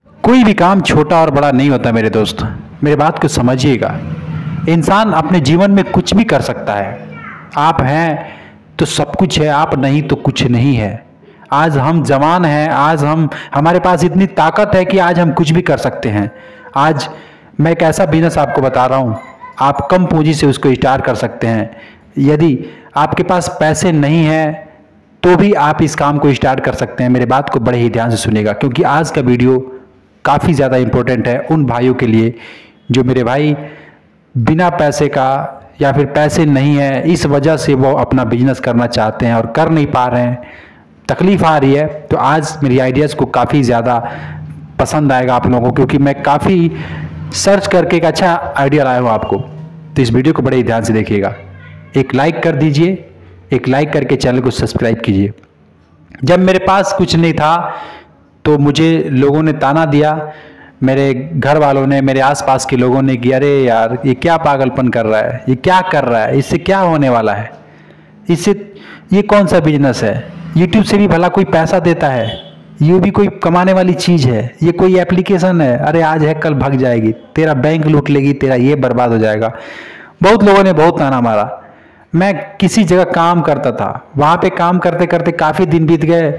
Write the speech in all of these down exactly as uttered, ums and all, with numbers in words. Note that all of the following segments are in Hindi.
कोई भी काम छोटा और बड़ा नहीं होता मेरे दोस्त, मेरे बात को समझिएगा। इंसान अपने जीवन में कुछ भी कर सकता है। आप हैं तो सब कुछ है, आप नहीं तो कुछ नहीं है। आज हम जवान हैं, आज हम हमारे पास इतनी ताकत है कि आज हम कुछ भी कर सकते हैं। आज मैं एक ऐसा बिजनेस आपको बता रहा हूँ, आप कम पूंजी से उसको स्टार्ट कर सकते हैं। यदि आपके पास पैसे नहीं हैं तो भी आप इस काम को स्टार्ट कर सकते हैं। मेरे बात को बड़े ही ध्यान से सुनिएगा, क्योंकि आज का वीडियो काफ़ी ज़्यादा इम्पोर्टेंट है उन भाइयों के लिए जो मेरे भाई बिना पैसे का या फिर पैसे नहीं है, इस वजह से वो अपना बिजनेस करना चाहते हैं और कर नहीं पा रहे हैं, तकलीफ आ रही है। तो आज मेरी आइडियाज़ को काफ़ी ज़्यादा पसंद आएगा आप लोगों को, क्योंकि मैं काफ़ी सर्च करके एक अच्छा आइडिया लाया हूँ आपको। तो इस वीडियो को बड़े ही ध्यान से देखिएगा। एक लाइक कर दीजिए, एक लाइक करके चैनल को सब्सक्राइब कीजिए। जब मेरे पास कुछ नहीं था तो मुझे लोगों ने ताना दिया, मेरे घर वालों ने, मेरे आसपास के लोगों ने कि अरे यार ये क्या पागलपन कर रहा है, ये क्या कर रहा है, इससे क्या होने वाला है, इससे ये कौन सा बिजनेस है, यूट्यूब से भी भला कोई पैसा देता है, ये भी कोई कमाने वाली चीज़ है, ये कोई एप्लीकेशन है, अरे आज है कल भाग जाएगी, तेरा बैंक लूट लेगी, तेरा ये बर्बाद हो जाएगा। बहुत लोगों ने बहुत ताना मारा। मैं किसी जगह काम करता था, वहाँ पे काम करते करते काफ़ी दिन बीत गए,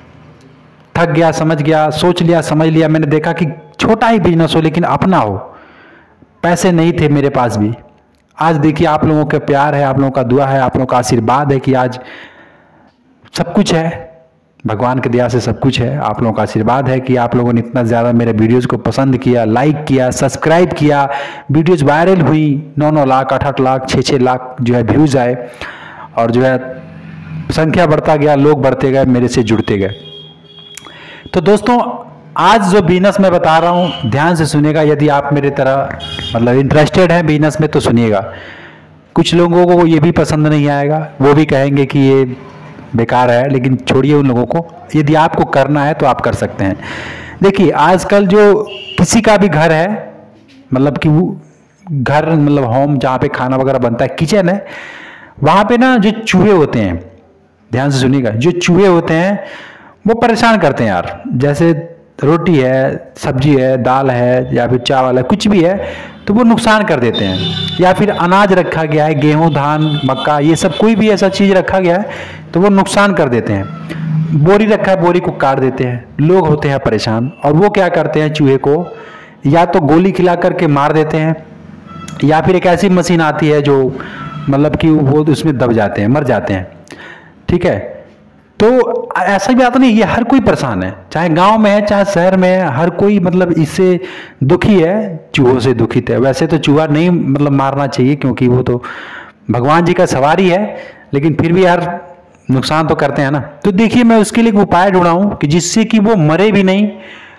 थक गया, समझ गया, सोच लिया, समझ लिया। मैंने देखा कि छोटा ही बिजनेस हो लेकिन अपना हो। पैसे नहीं थे मेरे पास भी। आज देखिए आप लोगों का प्यार है, आप लोगों का दुआ है, आप लोगों का आशीर्वाद है कि आज सब कुछ है। भगवान की दया से सब कुछ है। आप लोगों का आशीर्वाद है कि आप लोगों ने इतना ज़्यादा मेरे वीडियोज़ को पसंद किया, लाइक किया, सब्सक्राइब किया, वीडियोज़ वायरल हुई, नौ नौ लाख आठ आठ लाख छः छः लाख जो है व्यूज़ आए, और जो है संख्या बढ़ता गया, लोग बढ़ते गए, मेरे से जुड़ते गए। तो दोस्तों आज जो बिजनेस मैं बता रहा हूँ ध्यान से सुनिएगा। यदि आप मेरे तरह मतलब इंटरेस्टेड हैं बिजनेस में तो सुनिएगा। कुछ लोगों को ये भी पसंद नहीं आएगा, वो भी कहेंगे कि ये बेकार है, लेकिन छोड़िए उन लोगों को। यदि आपको करना है तो आप कर सकते हैं। देखिए आजकल जो किसी का भी घर है, मतलब कि वो घर मतलब होम जहाँ पे खाना वगैरह बनता है, किचन है, वहाँ पे ना जो चूहे होते हैं, ध्यान से सुनिएगा, जो चूहे होते हैं वो परेशान करते हैं यार। जैसे रोटी है, सब्जी है, दाल है या फिर चावल है, कुछ भी है तो वो नुकसान कर देते हैं। या फिर अनाज रखा गया है, गेहूं, धान, मक्का, ये सब कोई भी ऐसा चीज़ रखा गया है तो वो नुकसान कर देते हैं। बोरी रखा है, बोरी को काट देते हैं। लोग होते हैं परेशान और वो क्या करते हैं, चूहे को या तो गोली खिला करके मार देते हैं, या फिर एक ऐसी मशीन आती है जो मतलब कि वो उसमें दब जाते हैं, मर जाते हैं। ठीक है, तो ऐसा भी आता नहीं, ये हर कोई परेशान है, चाहे गांव में है चाहे शहर में है, हर कोई मतलब इससे दुखी है, चूहों से दुखित है। वैसे तो चूहा नहीं मतलब मारना चाहिए, क्योंकि वो तो भगवान जी का सवारी है, लेकिन फिर भी यार नुकसान तो करते हैं ना। तो देखिए मैं उसके लिए एक उपाय ढूंढा हूँ कि जिससे कि वो मरे भी नहीं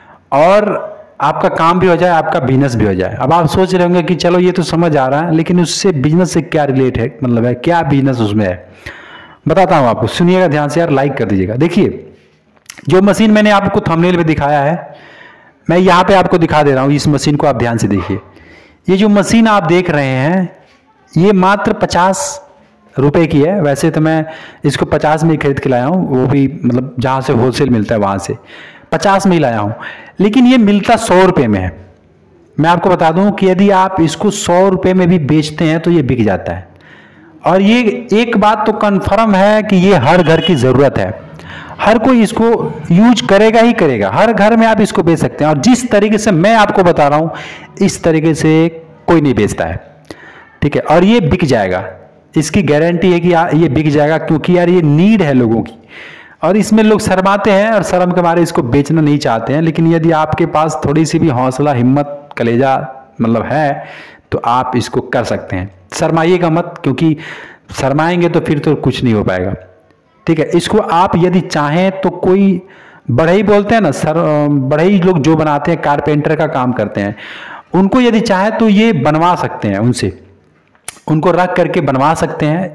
और आपका काम भी हो जाए, आपका बिजनेस भी हो जाए। अब आप सोच रहे होंगे कि चलो ये तो समझ आ रहा है, लेकिन उससे बिजनेस से क्या रिलेट है, मतलब है क्या बिजनेस उसमें है, बताता हूँ आपको। सुनिएगा ध्यान से यार, लाइक कर दीजिएगा। देखिए जो मशीन मैंने आपको थंबनेल में दिखाया है, मैं यहाँ पे आपको दिखा दे रहा हूँ। इस मशीन को आप ध्यान से देखिए। ये जो मशीन आप देख रहे हैं ये मात्र पचास रुपए की है। वैसे तो मैं इसको पचास में ही खरीद के लाया हूँ, वो भी मतलब जहाँ से होलसेल मिलता है वहाँ से पचास में ही लाया हूँ, लेकिन ये मिलता सौ रुपये में है। मैं आपको बता दूँ कि यदि आप इसको सौ रुपये में भी बेचते हैं तो ये बिक जाता है। और ये एक बात तो कन्फर्म है कि ये हर घर की ज़रूरत है, हर कोई इसको यूज करेगा ही करेगा। हर घर में आप इसको बेच सकते हैं, और जिस तरीके से मैं आपको बता रहा हूँ इस तरीके से कोई नहीं बेचता है। ठीक है, और ये बिक जाएगा, इसकी गारंटी है कि ये बिक जाएगा, क्योंकि यार ये नीड है लोगों की, और इसमें लोग शर्माते हैं और शर्म के मारे इसको बेचना नहीं चाहते हैं। लेकिन यदि आपके पास थोड़ी सी भी हौसला, हिम्मत, कलेजा मतलब है तो आप इसको कर सकते हैं। शर्माइएगा मत, क्योंकि शर्माएंगे तो फिर तो कुछ नहीं हो पाएगा। ठीक है, इसको आप यदि चाहें तो कोई बढ़ई बोलते हैं ना सर, बढ़ई लोग जो बनाते हैं, कारपेंटर का काम करते हैं, उनको यदि चाहे तो ये बनवा सकते हैं, उनसे उनको रख करके बनवा सकते हैं।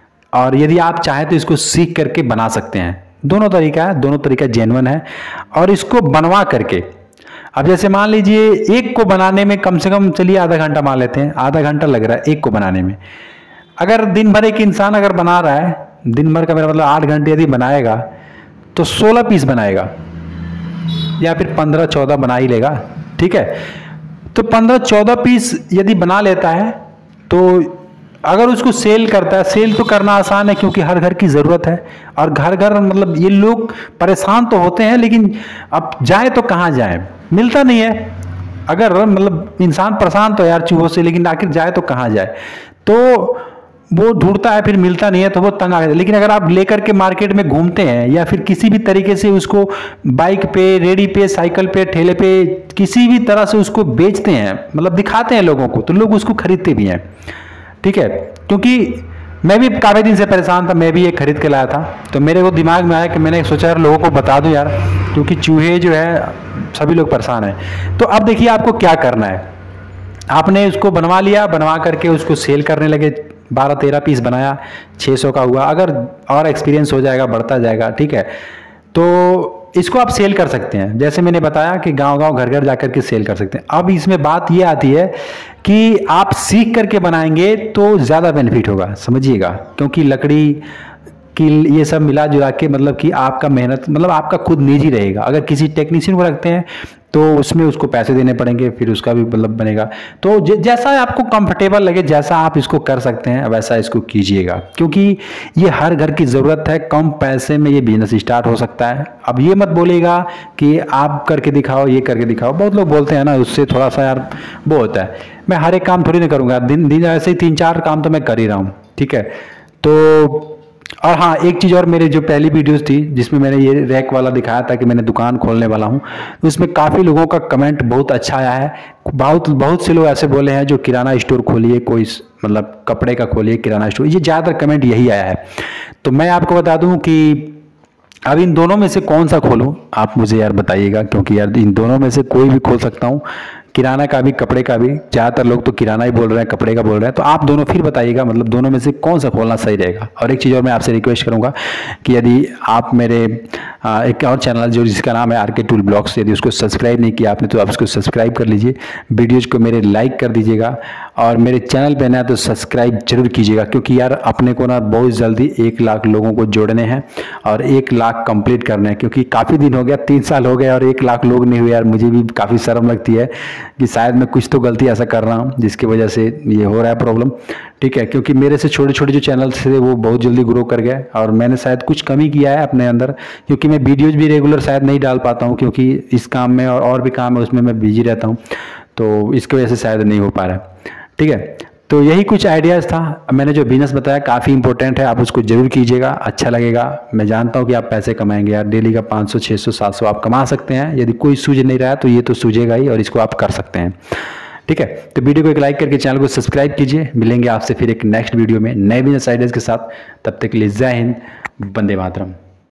और यदि आप चाहें तो इसको सीख करके बना सकते हैं। दोनों तरीका है, दोनों तरीका जेन्युइन है। और इसको बनवा करके, अब जैसे मान लीजिए एक को बनाने में कम से कम चलिए आधा घंटा मान लेते हैं, आधा घंटा लग रहा है एक को बनाने में। अगर दिन भर एक इंसान अगर बना रहा है, दिन भर का मेरा मतलब आठ घंटे यदि बनाएगा तो सोलह पीस बनाएगा। या फिर पंद्रह चौदह बना ही लेगा, ठीक है। तो पंद्रह चौदह पीस यदि बना लेता है तो अगर उसको सेल करता है, सेल तो करना आसान है क्योंकि हर घर की ज़रूरत है, और घर घर मतलब ये लोग परेशान तो होते हैं, लेकिन अब जाए तो कहाँ जाए, मिलता नहीं है। अगर मतलब इंसान परेशान तो यार चूहों से, लेकिन आखिर जाए तो कहाँ जाए, तो वो ढूंढता है, फिर मिलता नहीं है तो वो तंग आ जाता है। लेकिन अगर आप लेकर के मार्केट में घूमते हैं या फिर किसी भी तरीके से उसको बाइक पे, रेडी पे, साइकिल पे, ठेले पे, किसी भी तरह से उसको बेचते हैं, मतलब दिखाते हैं लोगों को, तो लोग उसको खरीदते भी हैं, ठीक है। क्योंकि मैं भी काफ़ी दिन से परेशान था, मैं भी ये खरीद के लाया था, तो मेरे को दिमाग में आया कि मैंने सोचा यार लोगों को बता दूं यार, क्योंकि चूहे जो है सभी लोग परेशान हैं। तो अब देखिए आपको क्या करना है, आपने उसको बनवा लिया, बनवा करके उसको सेल करने लगे, बारह तेरह पीस बनाया, छः सौ का हुआ, अगर और एक्सपीरियंस हो जाएगा, बढ़ता जाएगा, ठीक है। तो इसको आप सेल कर सकते हैं, जैसे मैंने बताया कि गांव-गांव, घर-घर जाकर के सेल कर सकते हैं। अब इसमें बात ये आती है कि आप सीख करके बनाएंगे तो ज़्यादा बेनिफिट होगा, समझिएगा, क्योंकि लकड़ी कि ये सब मिला जुला के मतलब कि आपका मेहनत मतलब आपका खुद निजी रहेगा। अगर किसी टेक्नीशियन को रखते हैं तो उसमें उसको पैसे देने पड़ेंगे, फिर उसका भी मतलब बनेगा। तो जैसा आपको कंफर्टेबल लगे, जैसा आप इसको कर सकते हैं वैसा इसको कीजिएगा, क्योंकि ये हर घर की ज़रूरत है। कम पैसे में ये बिजनेस स्टार्ट हो सकता है। अब ये मत बोलेगा कि आप करके दिखाओ, ये करके दिखाओ, बहुत लोग बोलते हैं ना, उससे थोड़ा सा यार वो होता है। मैं हर एक काम थोड़ी ना करूँगा, दिन दिन ऐसे ही तीन चार काम तो मैं कर ही रहा हूँ, ठीक है। तो और हाँ, एक चीज़ और, मेरी जो पहली वीडियोस थी जिसमें मैंने ये रैक वाला दिखाया था कि मैंने दुकान खोलने वाला हूँ, उसमें काफ़ी लोगों का कमेंट बहुत अच्छा आया है। बहुत बहुत से लोग ऐसे बोले हैं जो किराना स्टोर खोलिए, कोई मतलब कपड़े का खोलिए किराना स्टोर, ये ज़्यादातर कमेंट यही आया है। तो मैं आपको बता दूँ कि अब इन दोनों में से कौन सा खोलूँ, आप मुझे यार बताइएगा, क्योंकि यार इन दोनों में से कोई भी खोल सकता हूँ, किराना का भी, कपड़े का भी। ज़्यादातर लोग तो किराना ही बोल रहे हैं, कपड़े का बोल रहे हैं, तो आप दोनों फिर बताइएगा, मतलब दोनों में से कौन सा खोलना सही रहेगा। और एक चीज़ और मैं आपसे रिक्वेस्ट करूँगा कि यदि आप मेरे आ, एक और चैनल जो जिसका नाम है आर के टूल ब्लॉग्स, यदि उसको सब्सक्राइब नहीं किया आपने तो आप उसको सब्सक्राइब कर लीजिए, वीडियोज़ को मेरे लाइक कर दीजिएगा, और मेरे चैनल पे ना तो सब्सक्राइब जरूर कीजिएगा, क्योंकि यार अपने को ना बहुत जल्दी एक लाख लोगों को जोड़ने हैं और एक लाख कंप्लीट करने हैं। क्योंकि काफ़ी दिन हो गया, तीन साल हो गए और एक लाख लोग नहीं हुए यार, मुझे भी काफ़ी शर्म लगती है कि शायद मैं कुछ तो गलती ऐसा कर रहा हूँ जिसकी वजह से ये हो रहा है प्रॉब्लम, ठीक है। क्योंकि मेरे से छोटे छोटे जो चैनल्स थे वो बहुत जल्दी ग्रो कर गए, और मैंने शायद कुछ कमी किया है अपने अंदर, क्योंकि मैं वीडियोज़ भी रेगुलर शायद नहीं डाल पाता हूँ, क्योंकि इस काम में और, और भी काम है उसमें मैं बिजी रहता हूँ, तो इसकी वजह से शायद नहीं हो पा रहा है, ठीक है। तो यही कुछ आइडियाज़ था। मैंने जो बिजनेस बताया काफ़ी इंपॉर्टेंट है, आप उसको जरूर कीजिएगा, अच्छा लगेगा। मैं जानता हूँ कि आप पैसे कमाएंगे यार, डेली का पाँच सौ छः सौ सात सौ आप कमा सकते हैं। यदि कोई सूझ नहीं रहा है तो ये तो सूझेगा ही, और इसको आप कर सकते हैं, ठीक है। तो वीडियो को एक लाइक करके चैनल को सब्सक्राइब कीजिए। मिलेंगे आपसे फिर एक नेक्स्ट वीडियो में नए बिजनेस आइडियाज़ के साथ। तब तक के लिए जय हिंद, वंदे मातरम।